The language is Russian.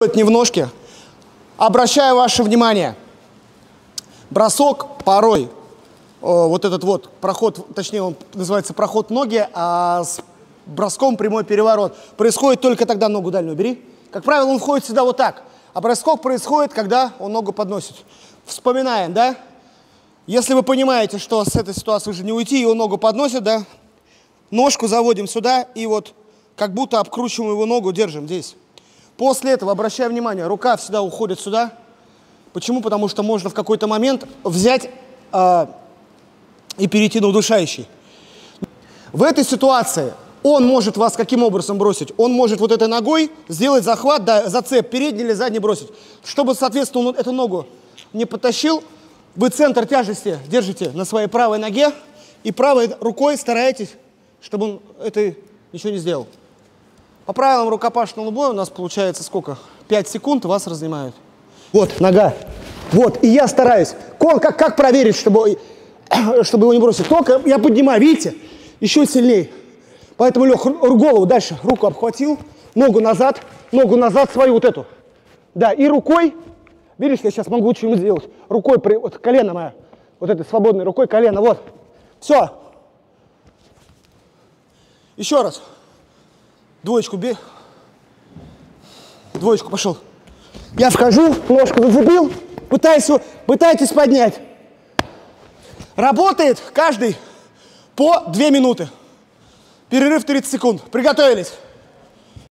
Не в ножке. Обращаю ваше внимание. Бросок порой, вот этот вот проход, точнее он называется проход ноги, а с броском прямой переворот, происходит только тогда, ногу дальнюю убери. Как правило, он входит всегда вот так. А бросок происходит, когда он ногу подносит. Вспоминаем, да? Если вы понимаете, что с этой ситуации уже не уйти, его ногу подносит, да? Ножку заводим сюда и вот как будто обкручиваем его ногу, держим здесь. После этого, обращаю внимание, рука всегда уходит сюда. Почему? Потому что можно в какой-то момент взять и перейти на удушающий. В этой ситуации он может вас каким образом бросить? Он может вот этой ногой сделать захват, да, зацеп, передний или задний бросить. Чтобы, соответственно, он эту ногу не подтащил, вы центр тяжести держите на своей правой ноге и правой рукой стараетесь, чтобы он это ничего не сделал. По правилам рукопашного боя у нас получается сколько? 5 секунд, вас разнимают. Вот, нога. Вот, и я стараюсь. Как проверить, чтобы его не бросить? Только я поднимаю, видите? Еще сильнее. Поэтому, Лех, голову дальше, руку обхватил, ногу назад свою вот эту. Да, и рукой, видишь, я сейчас могу что-нибудь сделать. Рукой, вот колено мое, вот этой свободной рукой колено, вот. Все. Еще раз. Двоечку бей. Двоечку, пошел. Я вхожу, ножку зацепил, пытайтесь поднять. Работает каждый по 2 минуты. Перерыв 30 секунд. Приготовились.